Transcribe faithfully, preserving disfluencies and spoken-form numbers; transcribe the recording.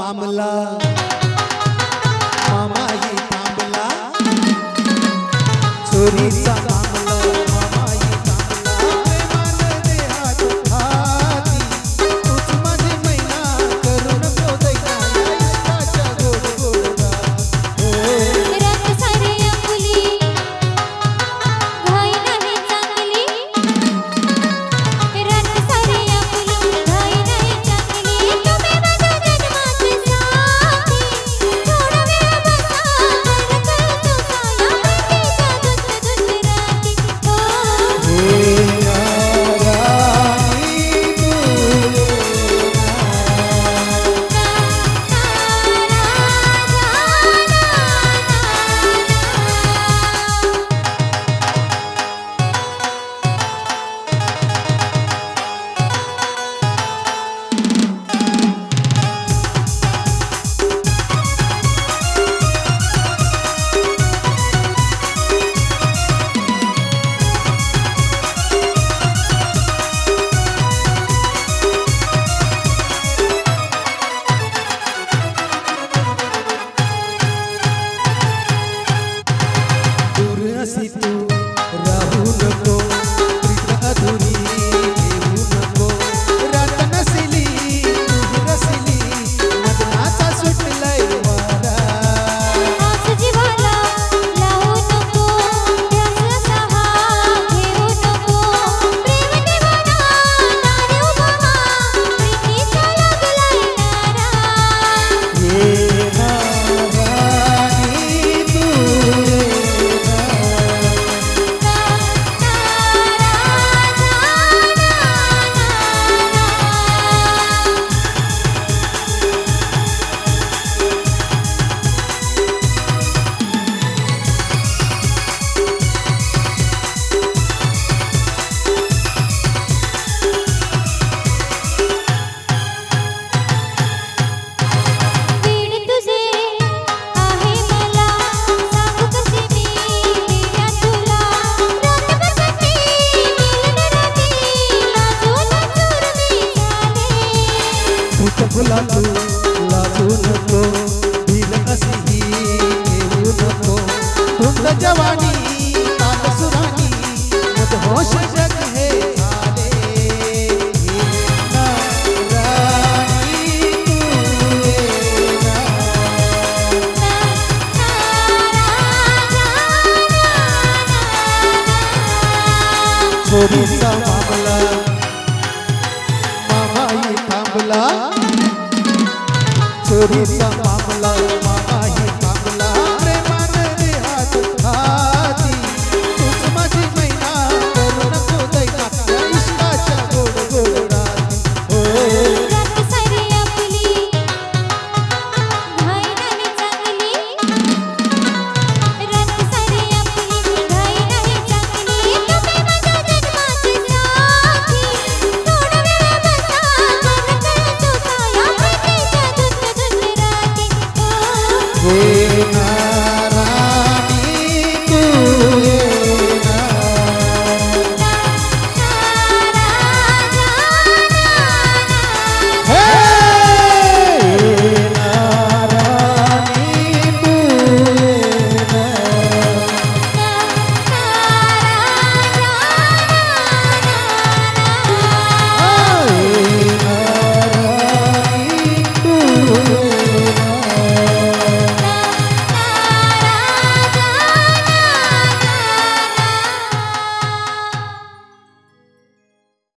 मामला मामाई थांबला चोरीचा मामला मामाई थांबला प्रेमान देहात हाती तूच माझी मैना करू नको दैना इश्काच्या गोड गोड रात सारी अंगुली घाई नाही चांगली रात सारी अंगुली घाई नाही चांगली तुम्ही माझ्या जन्माचे साथी थोडा वेळ बसा कर करतो साया प्रीतीच्या असी तू राहू नको प्रीत अधुरी येऊ नको रात नसली तू रसली मदनाचा सुटलाय वारा आस जीवाला लावू नको ध्यास सहा घेऊ नको प्रेम दिवाना नारी उभा प्रीतीचा लागलाय नारा ये महाराणी तू फुला तू लाजू नको भील अशी घेऊ नको धुंद जवानी ताल सुरानी मदहोश जग हे झाले हे राणी तू चोरीचा मामला मामाई थांबला चोरीचा